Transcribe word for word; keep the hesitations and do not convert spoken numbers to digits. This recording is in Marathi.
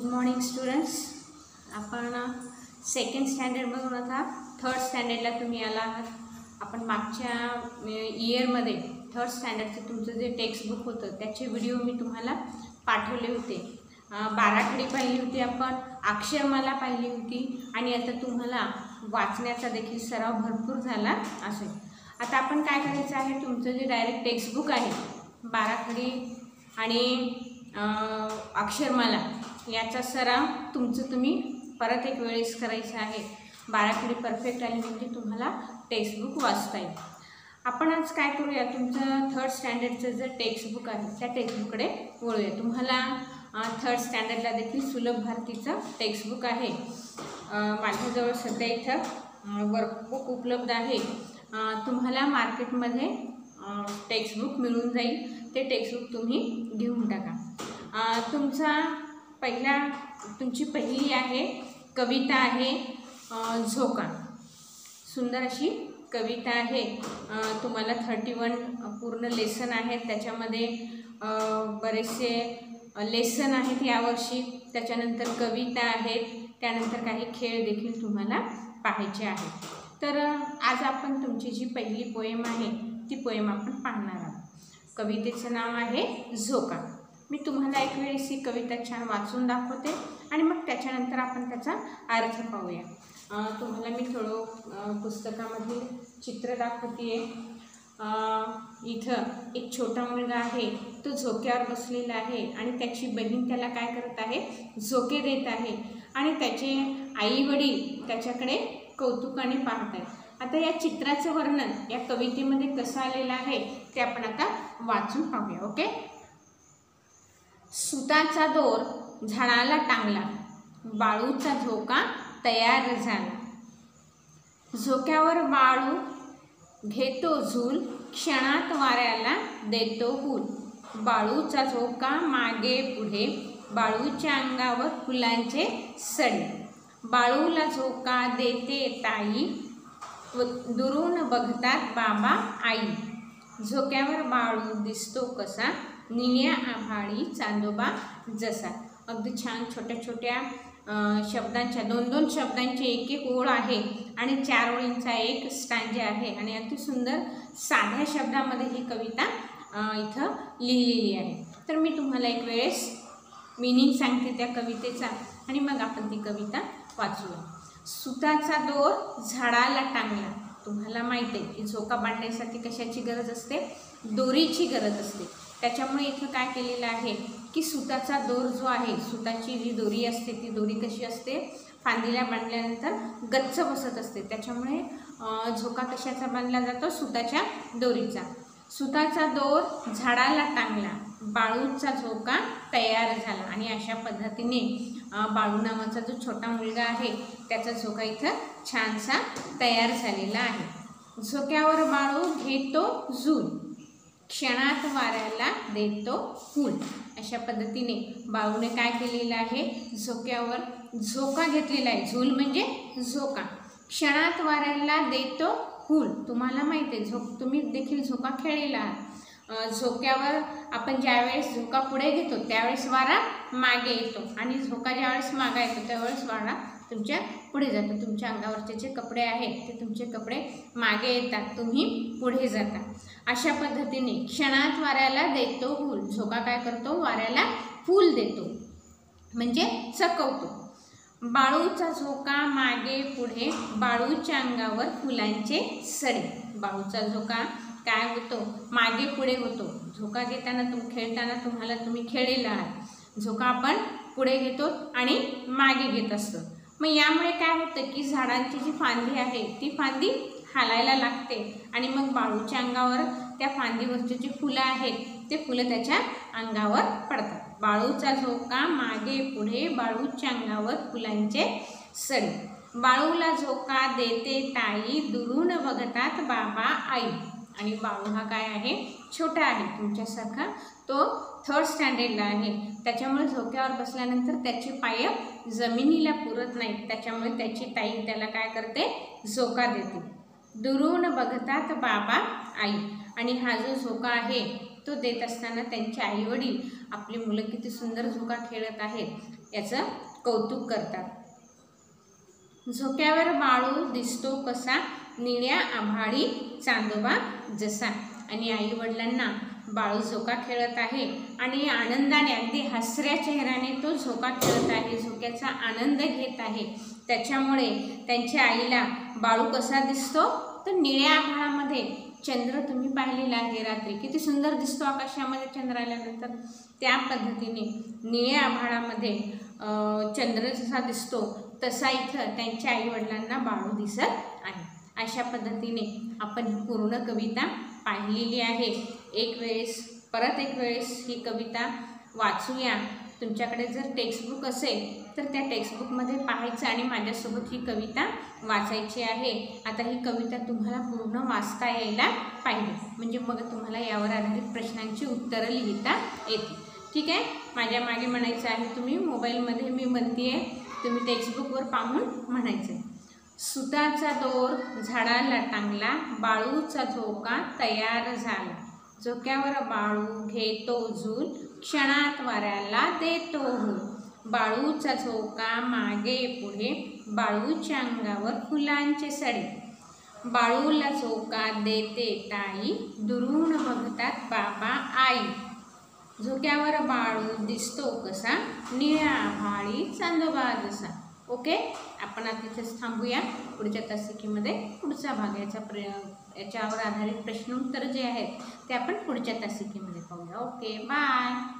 मॉर्निंग स्टुडंट्स, आपण सेकंड स्टँडर्ड बघून आता थर्ड स्टँडर्डला तुम्ही आला आहात. आपण मागच्या इयरमध्ये थर्ड स्टँडर्डचं तुमचं जे टेक्स्टबुक होतं त्याचे व्हिडिओ मी तुम्हाला पाठवले होते. बाराखडी पाहिली होती आपण, अक्षरमाला पाहिली होती आणि आता तुम्हाला वाचण्याचा देखील सराव भरपूर झाला असेल. आता आपण काय करायचं आहे, तुमचं जे डायरेक्ट टेक्स्टबुक आहे बाराखडी आणि अक्षरमाला याचा सराव तुमचं तुम्ही परत एक वेळेस करायचं आहे. बाराखडी परफेक्ट आली म्हणजे तुम्हाला टेक्स्टबुक वाचता येईल. आपण आज काय करूया, तुमचं थर्ड स्टँडर्डचं जे टेक्स्टबुक आहे त्या टेक्स्टबुककडे वळूया. तुम्हाला थर्ड स्टँडर्डला देखील सुलभ भारतीचं टेक्स्टबुक आहे. माझ्याजवळ सध्या इथं वर्कबुक उपलब्ध आहे. तुम्हाला मार्केटमध्ये टेक्स्टबुक मिळून जाईल. ते टेक्स्टबुक तुम्ही घेऊन टाका. तुमचा पहिला तुमची पहिली आहे कविता आहे झोका. सुंदर अशी कविता आहे. तुम्हाला थर्टी वन पूर्ण लेसन आहेत, त्याच्यामध्ये बरेचसे लेसन आहेत यावर्षी. त्याच्यानंतर कविता आहेत, त्यानंतर काही खेळ देखील तुम्हाला पाहायचे आहेत. तर आज आपण तुमची जी पहिली पोएम आहे ती पोएम आपण पाहणार आहोत. कवितेचं नाव आहे झोका. मी तुम्हाला एक वेळेस ही कविता छान वाचून दाखवते आणि मग त्याच्यानंतर आपण त्याचा अर्थ पाहूया. तुम्हाला मी थोडं पुस्तकामधील चित्र दाखवते. इथं एक छोटा मुलगा आहे, तो झोक्यावर बसलेला आहे आणि त्याची बहीण त्याला काय करत आहे, झोके देत आहे आणि त्याचे आई वडील त्याच्याकडे कौतुकाने पाहत आहेत. आता या चित्राचं वर्णन या कवितेमध्ये कसं आलेलं आहे ते आपण आता वाचून पाहूया. ओके. सुताचा दोर झाडाला टांगला, बाळूचा झोका तयार झाला. झोक्यावर बाळू घेतो झूल, क्षणात वाऱ्याला देतो फूल. बाळूचा झोका मागे पुढे, बाळूच्या अंगावर फुलांचे सडे. बाळूला झोका देते ताई, दुरून बघतात बाबा आई. झोक्यावर बाळू दिसतो कसा, निळ्या आभाळी चांदोबा जसा. अगदी छान छोट्या छोट्या शब्दांच्या दोन दोन शब्दांची एक एक ओळ आहे आणि चार ओळींचा एक स्टँजा आहे आणि अति सुंदर साध्या शब्दामध्ये ही कविता इथं लिहिलेली आहे. तर मी तुम्हाला एक वेळेस मीनिंग सांगते त्या कवितेचा आणि मग आपण ती कविता वाचूया. सुताचा दोर झाडाला टांगला. तुम्हाला माहीत आहे की झोका बांधण्यासाठी कशाची गरज असते, दोरीची गरज असते. त्याच्यामुळे इथं काय केलेलं आहे की सुताचा दोर जो आहे, सुताची जी दोरी असते ती दोरी कशी असते, फांदीला बांधल्यानंतर गच्च बसत असते. त्याच्यामुळे झोका कशाचा बांधला जातो, सुताच्या दोरीचा. सुताचा दोर झाडाला टांगला, बाळूचा झोका तयार झाला. आणि अशा पद्धतीने बाळू नावाचा जो छोटा मुलगा आहे त्याचा झोका इथं छानसा तयार झालेला आहे. झोक्यावर बाळू घेतो झूल, क्षणात वाऱ्याला देतो फूल. अशा पद्धतीने बाळूने काय केलेलं आहे, झोक्यावर झोका घेतलेला आहे. झूल म्हणजे झोका. क्षणात वाऱ्याला देतो फूल. तुम्हाला माहिती आहे झोक तुम्ही देखील झोका खेळलेला आहात. झोक्यावर आपण ज्यावेळेस झोका पुढे घेतो त्यावेळेस वारा मागे येतो आणि झोका ज्यावेळेस मागे येतो त्यावेळेस वारा तुमच्या पुढे जातो. तुमच्या अंगावरचे जे कपडे आहेत ते तुमचे कपडे मागे येतात, तुम्ही पुढे जाता. अशा पद्धतीने क्षणात वाऱ्याला देतो फूल. झोका काय करतो, वाऱ्याला फूल देतो म्हणजे चकवतो. बाळूचा झोका मागे पुढे, बाळूच्या अंगावर फुलांचे सडे. बाळूचा झोका काय होतो, मागे पुढे होतो. झोका घेताना तुम खेळताना तुम्हाला तुम्ही खेळलेला आहात. झोका आपण पुढे घेतो आणि मागे घेत असतो. मग यामुळे काय होतं की झाडांची जी फांदी आहे ती फांदी हालायला लागते आणि मग बाळूच्या अंगावर त्या फांदीवरची जी फुलं आहेत ते फुलं त्याच्या अंगावर पडतात. बाळूचा झोका मागे पुढे, बाळूच्या अंगावर फुलांचे सडे. बाळूला झोका देते ताई, दुरून बघतात बाबा आई. आणि बाळू हा काय आहे, छोटा आहे तुमच्यासारखा. तो थर्ड स्टँडर्डला आहे. त्याच्यामुळे झोक्यावर बसल्यानंतर त्याचे पाय जमिनीला पुरत नाहीत. त्याच्यामुळे त्याची ताई त्याला काय करते, झोका देते. दुरून बघतात बाबा आई. आणि हा जो झोका आहे तो देत असताना त्यांचे आई वडील आपली मुलं किती सुंदर झोका खेळत आहेत याचं कौतुक करतात. झोक्यावर बाळू दिसतो कसा, निळ्या आभाळी चांदोबा जसा. आणि आई वडिलांना बाळू झोका खेळत आहे आणि आनंदाने अगदी हसऱ्या चेहऱ्याने तो झोका खेळत आहे, झोक्याचा आनंद घेत आहे. त्याच्यामुळे त्यांच्या आईला बाळू कसा दिसतो तर निळ्या आभाळामध्ये. चंद्र तुम्ही पाहिलेला आहे रात्री, किती सुंदर दिसतो आकाशामध्ये चंद्र आल्यानंतर. त्या पद्धतीने निळ्या आभाळामध्ये चंद्र जसा दिसतो तसा इथं त्यांच्या आईवडिलांना बाळू दिसत आहे. अशा पद्धतीने आपण ही पूर्ण कविता पाहिलेली आहे. एक वेळेस परत एक वेळेस ही कविता वाचूया. तुमच्याकडे जर टेक्स्टबुक असेल तर त्या टेक्स्टबुकमध्ये पाहायचं आणि माझ्यासोबत ही कविता वाचायची आहे. आता ही कविता तुम्हाला पूर्ण वाचता यायला पाहिजे, म्हणजे मग तुम्हाला यावर आधारित प्रश्नांची उत्तरं लिहिता येतील. ठीक आहे, माझ्या मागे म्हणायचं आहे. तुम्ही मोबाईलमध्ये मी म्हणते आहे, तुम्ही टेक्स्टबुकवर पाहून म्हणायचं. सुताचा दोर झाडाला टांगला, बाळूचा झोका तयार झाला. झोक्यावर बाळू घेतो झूल, क्षणात वाऱ्याला देतो हूल. बाळूचा झोका मागे पुढे, बाळूच्या अंगावर फुलांचे सडे. बाळूला झोका देते ताई, दुरून बघतात बाबा आई. झोक्यावर बाळू दिसतो कसा, निळ्या आभाळी चांदोबा जसा. ओके, आपण आता तिथेच थांबूया. पुढच्या तासिकेमध्ये पुढचा भाग याचा प्र याच्यावर आधारित प्रश्न उत्तर जे आहेत ते आपण पुढच्या तासिकेमध्ये पाहूया. Okay, bye.